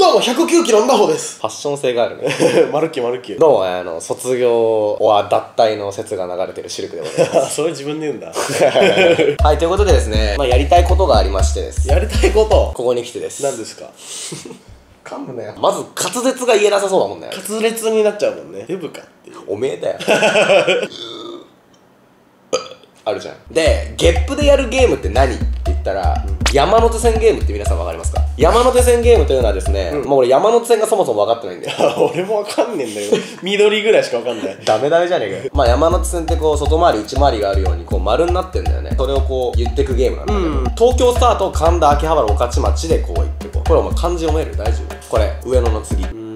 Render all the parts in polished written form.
どうも109キロのなほです。 ファッション性があるね。 マルキュマルキュ。 どうも卒業は脱退の説が流れてるシルクでございます。 それ自分で言うんだ。 はい、ということでですね、やりたいことがありましてです。 やりたいこと。 ここに来てです。 何ですか。 噛むね。まず滑舌が言えなさそうだもんね。 滑舌になっちゃうもんね。デブかっていう。 おめえだよ。あるじゃん。で、ゲップでやるゲームって何って言ったら、山手線ゲームって皆さん分かりますか？山手線ゲームというのはですね、もう俺山手線がそもそも分かってないんだよ。 俺も分かんねえんだけど、緑ぐらいしか分かんない。 ダメじゃねえかよ。山手線ってこう外回り内回りがあるようにこう丸になってんだよね。それをこう言ってくゲームなんだけど、東京スタート神田秋葉原御徒町でこう言ってこう。これお前漢字読める？大丈夫？これ上野の次。 谷。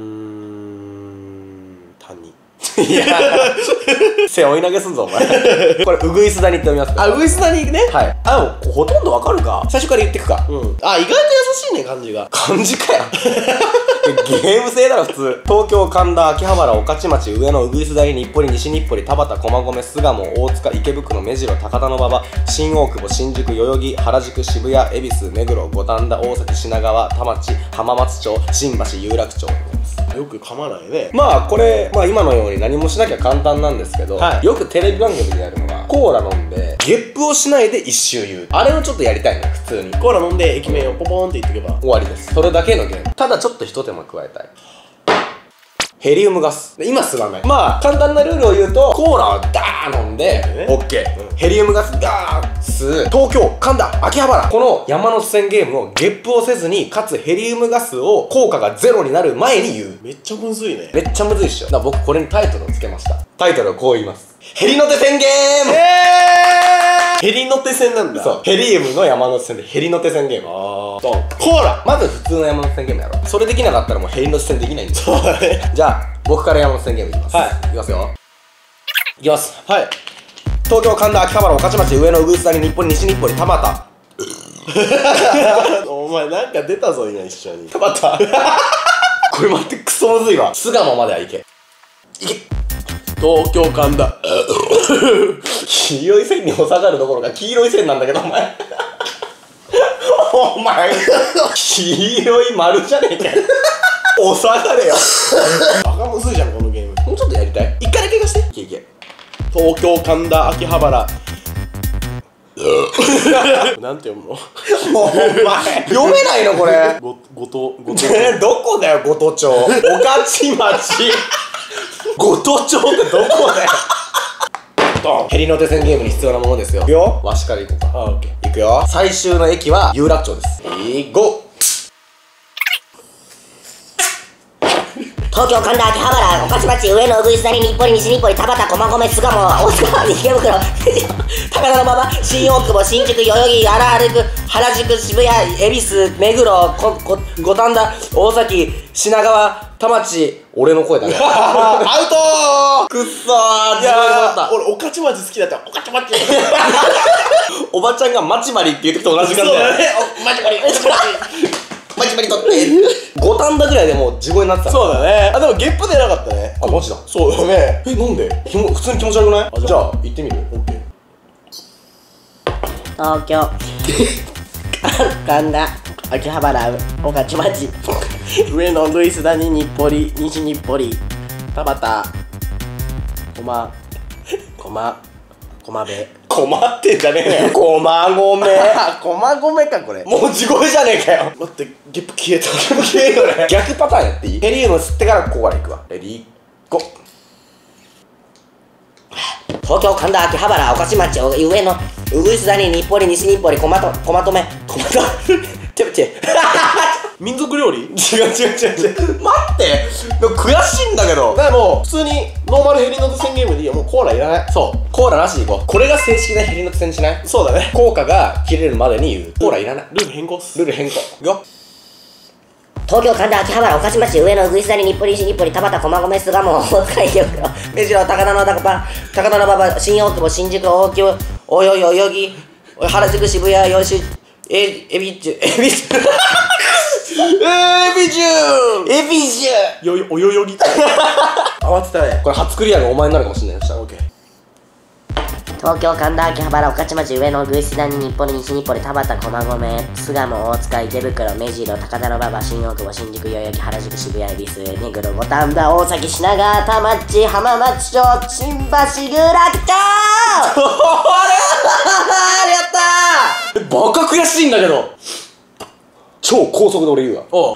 いや背追い投げすんぞお前。これうぐいす谷って読みますか？ あ、うぐいす谷ね。 はい。もうほとんどわかるか？最初から言ってくか。 意外と優しいね、漢字が。 漢字かよ。ゲーム性だろ普通。東京神田秋葉原御徒町上野うぐいす谷日暮里西日暮里田端駒込巣鴨大塚池袋目白高田馬場新大久保新宿代々木原宿渋谷恵比寿目黒五反田大崎品川田町浜松町新橋有楽町でございます。 よく噛まないね。 これ今のように何もしなきゃ簡単なんですけど、よくテレビ番組でやるのがコーラ飲んでゲップをしないで一周言う。あれをちょっとやりたいね。普通にコーラ飲んで駅名をポポーンって言ってけば終わりです。それだけのゲーム。ただちょっと一手間加えたい。ヘリウムガス。今吸わない。簡単なルールを言うと、コーラをダー飲んで、オッケー。ヘリウムガスガー吸う。東京、神田、秋葉原。この山手線ゲームをゲップをせずに、かつヘリウムガスを効果がゼロになる前に言う。 めっちゃむずいね。 めっちゃむずいっしょ。だから僕これにタイトルをつけました。タイトルをこう言います。ヘリの手線ゲーム。 ヘリの手線なんだ。 そう。ヘリウムの山手線でヘリの手線ゲーム。 コーラ。 まず普通の山手線ゲームやろう。それできなかったらもうヘリの手線できないんだよ。 そうだね。 じゃあ、僕から山手線ゲームいきます。はい。いきますよ。いきます。 はい。 東京神田秋葉原御徒町上野うぐいす谷日暮里西日暮里田端。 お前なんか出たぞ今一緒に。 田端。これ待って、クソむずいわ。巣鴨まではいけ。いけ。 東京神田。 黄色い線に収まるどころか黄色い線なんだけどお前。お前黄色い丸じゃねえかよ。収まれよ。 バカむずいじゃんこのゲーム。 もうちょっとやりたい。一回だけ言わして。いけいけ。 東京神田秋葉原。なんて読むの？ お前読めないのこれ。 ごとどこだよごと町。御徒町。ごと町ってどこだよ。ヘリの手線ゲームに必要なものですよ。いくよ。わしから行こうか。 オッケー。 いくよ。最終の駅は有楽町です。ゴー。 東京神田秋葉原御徒町上野うぐいす谷日暮里西日暮里田端駒込巣鴨大塚池袋高田馬場新大久保新宿代々木原宿渋谷恵比寿目黒五反田大崎品川田町。 俺の声だね。 アウトー。 くっそー。 いやー、俺御徒町好きだった。御徒町。 おばちゃんがまちまりって言う時と同じ感じだよ。 そうだね。まちまり。 まちまりとって五反田ぐらいでもう地声になってた。 そうだね。でもゲップ出なかったね。 マジだ。 そうだね。 なんで？普通に気持ち悪くない？じゃあ行ってみる？ オッケー。 東京神田秋葉原御徒町上野うぐいす谷日暮里西日暮里田端駒部。 困ってんじゃねえよ。駒込。 駒込かこれ。 もう地声じゃねえかよ。 待ってゲップ消えた。 消えよね。逆パターンやっていい？ヘリウム吸ってからここから行くわ。レディーゴー。 東京神田秋葉原御徒町上野うぐいす谷日暮里西日暮里駒止てぶて民族料理？ 違う。待って。でも悔しいんだけど。 だからもう普通にノーマルヘリの手線ゲームでいいよ。もうコーラいらない。 そう。コーラなしでいこう。これが正式なヘリの手線にしない？ そうだね。 効果が切れるまでに言う。コーラいらない。 ルール変更っす。 ルール変更。いくよ。 東京神田秋葉原御徒町上野うぐいす谷日暮里西日暮里田端駒込巣鴨大塚池袋目白高田馬場新大久保新宿大久保代々木原宿渋谷吉エビジュおよよぎ。慌てたね。 これ初クリアがお前になるかもしれないよ。したら OK。 東京神田秋葉原御徒町上野鶯谷日暮里西日暮里田端駒込巣鴨大塚池袋目白高田馬場新大久保新宿代々木原宿渋谷恵比寿目黒五反田大崎品川田町浜松町新橋有楽町ありがとバカ悔しいんだけど。超高速で俺言うわ。 おう。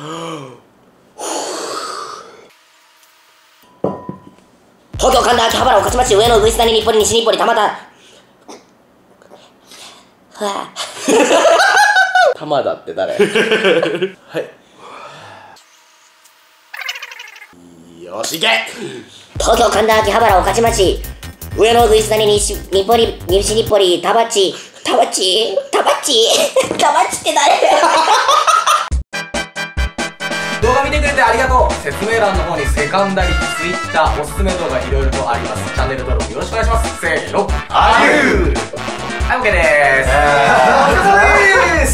東京神田秋葉原御徒町上野鶯谷日暮里西日暮里田端玉田って誰？はい。よし、いけ！ 東京神田秋葉原御徒町上野鶯谷西日暮里西日暮里田町田町って誰？ 動画見てくれてありがとう。説明欄の方にセカンダリ、ツイッター、おすすめ動画いろいろとあります。チャンネル登録よろしくお願いします。せーの、アデュー。はい、OK でーす。お疲れ様です。